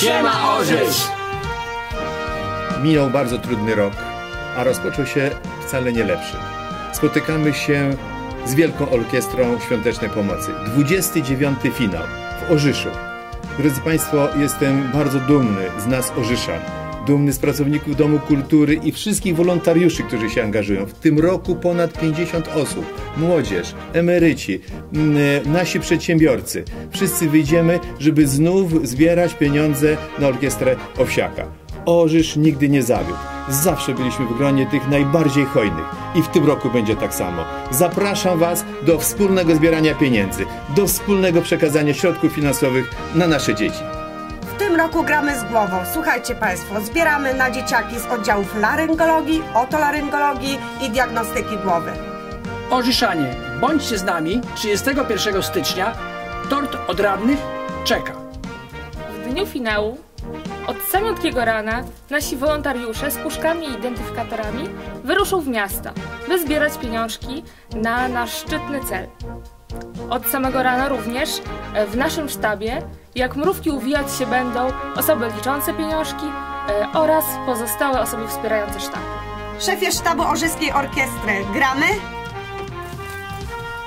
Siema Orzysz! Minął bardzo trudny rok, a rozpoczął się wcale nie lepszy. Spotykamy się z Wielką Orkiestrą Świątecznej Pomocy. 29. finał w Orzyszu. Drodzy Państwo, jestem bardzo dumny z nas Orzyszan. Dumny z pracowników Domu Kultury i wszystkich wolontariuszy, którzy się angażują. W tym roku ponad 50 osób. Młodzież, emeryci, nasi przedsiębiorcy. Wszyscy wyjdziemy, żeby znów zbierać pieniądze na Orkiestrę Owsiaka. Orzysz nigdy nie zawiódł. Zawsze byliśmy w gronie tych najbardziej hojnych. I w tym roku będzie tak samo. Zapraszam Was do wspólnego zbierania pieniędzy, do wspólnego przekazania środków finansowych na nasze dzieci. W tym roku gramy z głową. Słuchajcie Państwo, zbieramy na dzieciaki z oddziałów laryngologii, otolaryngologii i diagnostyki głowy. Orzyszanie, bądźcie z nami 31 stycznia. Tort od radnych czeka. W dniu finału od samiutkiego rana nasi wolontariusze z puszkami i identyfikatorami wyruszą w miasto, by zbierać pieniążki na nasz szczytny cel. Od samego rana również w naszym sztabie jak mrówki uwijać się będą osoby liczące pieniążki oraz pozostałe osoby wspierające sztab. Szefie sztabu Orzyskiej Orkiestry, gramy?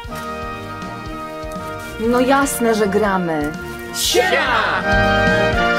No jasne, że gramy. Siema!